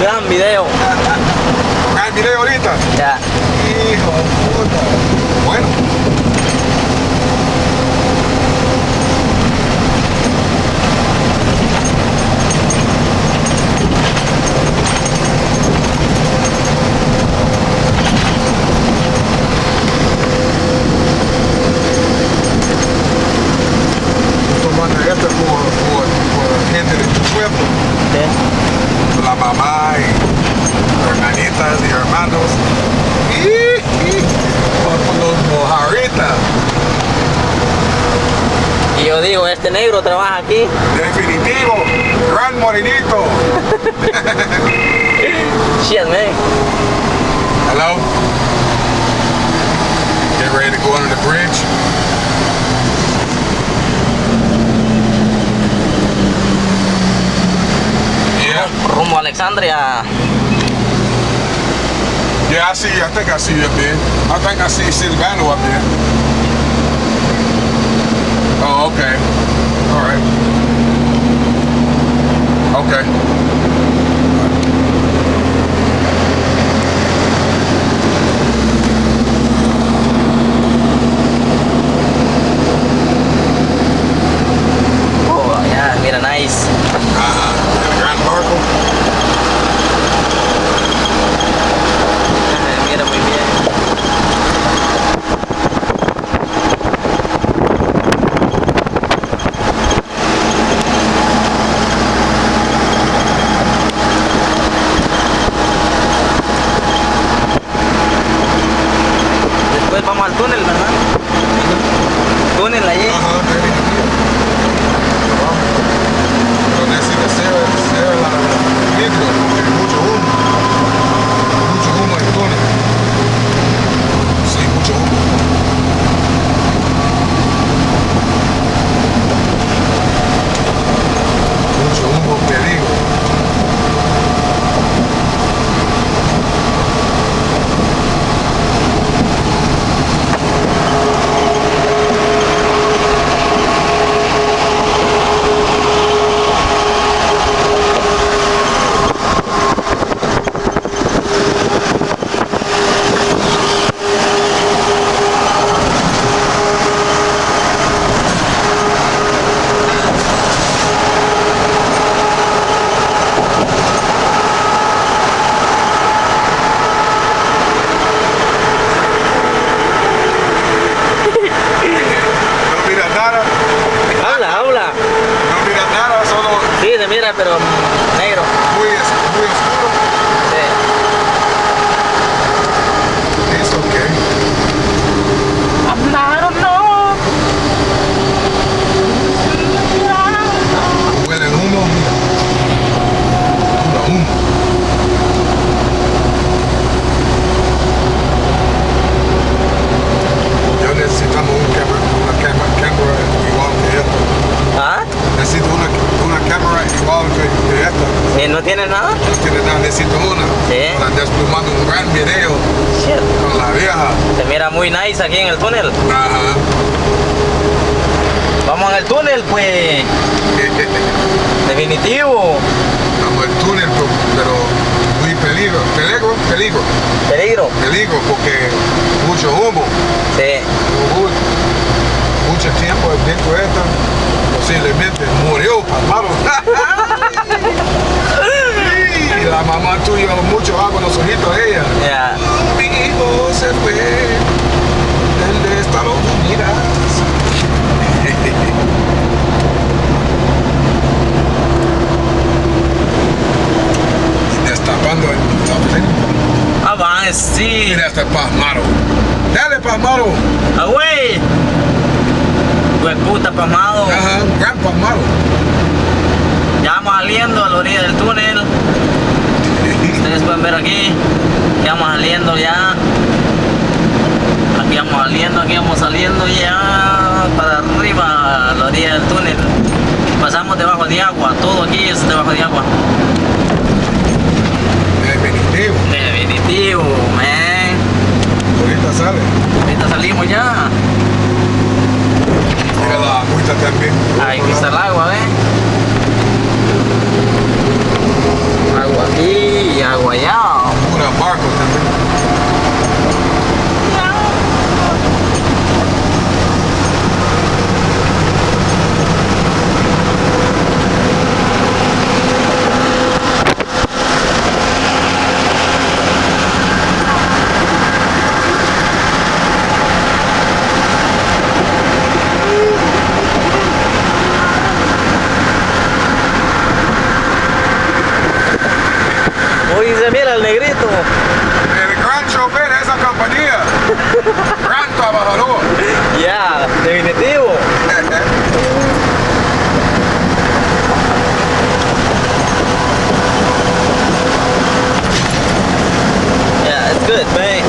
gran video. ¿Gran video ahorita? Ya. Hijo de puta. Bueno. Tomando esto por gente de tu pueblo. Sí. La mamá y hermanitas y hermanos. Con los mojarritas. Y yo digo, este negro trabaja aquí. Definitivo, gran morenito. Shit, man. Hello? Get ready to go under the bridge. Yeah. Rumbo a Alexandria. Yeah, I think I see you up there. I think I see Silvano up there. Oh, okay. All right. Okay. Oh, yeah, mira, nice. El Gran Barco. Mira muy bien. Después vamos al túnel, ¿verdad? Túnel allí. Ajá, definitivo. Pero necesita ser la vidrio, porque hay mucho humo. Mucho humo en el túnel. Sí, mucho humo. Mucho humo, te digo. No miras nada, Habla. no miras nada, solo Sí, se mira, pero negro. muy oscuro. Sí. It's okay. I don't know. Huele el humo, mira. Puro humo. Ya necesitamos una cámara igual que esta. ¿Ah? Necesito una cámara igual que esta. ¿Y no tiene nada? No tiene nada, necesito una. Sí. Para desplumando un gran video Shit. con la vieja. Se mira muy nice aquí en el túnel. Ajá. Vamos en el túnel, pues. Definitivo. Vamos al túnel, pero muy peligro. Peligro porque mucho humo. Sí. Mucho tiempo dentro de esta, posiblemente murió, palmaro. Y la mamá tuya mucho agua en los ojitos de ella. Ya. Mi hijo se fue del Estados Unidos. Y destapando el sartén. Ah, va, sí. Mira este pasmaro. Dale, pasmaro. Ah, güey. Pues puta, pasmado. Ajá, gran pasmaro. Ya vamos saliendo a la orilla del túnel. Ustedes pueden ver aquí. Ya vamos saliendo ya. Aquí vamos saliendo ya para arriba a la orilla del túnel. Pasamos debajo de agua. Todo aquí es debajo de agua. Definitivo. Definitivo, man. Ahorita sale. Ahorita salimos ya. Mira la agüita también. Ahí está el agua, ¿ves? Agua aquí y allá. Una barco también. Uy, se mira el negrito. El gran chofer de esa compañía. Gran trabajador. Ya, definitivo. Yeah, it's good, man.